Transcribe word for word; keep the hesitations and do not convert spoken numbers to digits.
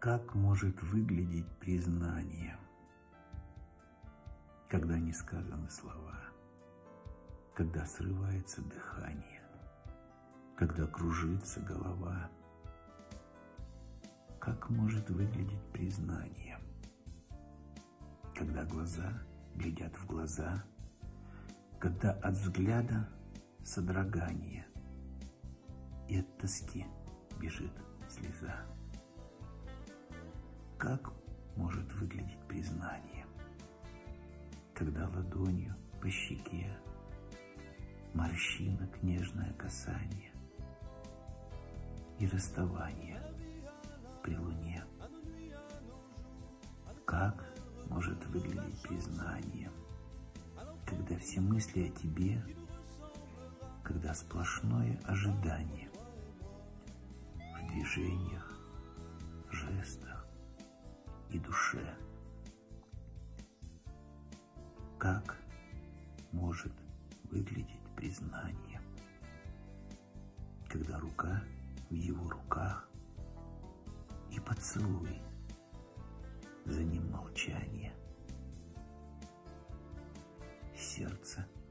Как может выглядеть признание, когда не сказаны слова, когда срывается дыхание, когда кружится голова? Как может выглядеть признание, когда глаза глядят в глаза, когда от взгляда содрогание и от тоски бежит слеза? Как может выглядеть признание, когда ладонью по щеке морщинок нежное касание и расставание при луне? Как может выглядеть признание, когда все мысли о тебе, когда сплошное ожидание в движениях, жестах и душе? Как может выглядеть признание, когда рука в его руках и поцелуй, за ним молчание, сердце